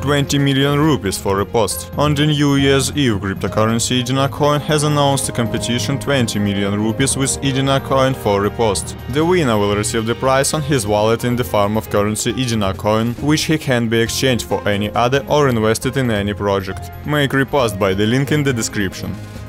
20 million rupees for repost. On the New Year's Eve, cryptocurrency Edinar Coin has announced a competition 20 million rupees with E-Dinar Coin for repost. The winner will receive the prize on his wallet in the form of currency E-Dinar Coin, which he can be exchanged for any other or invested in any project. Make repost by the link in the description.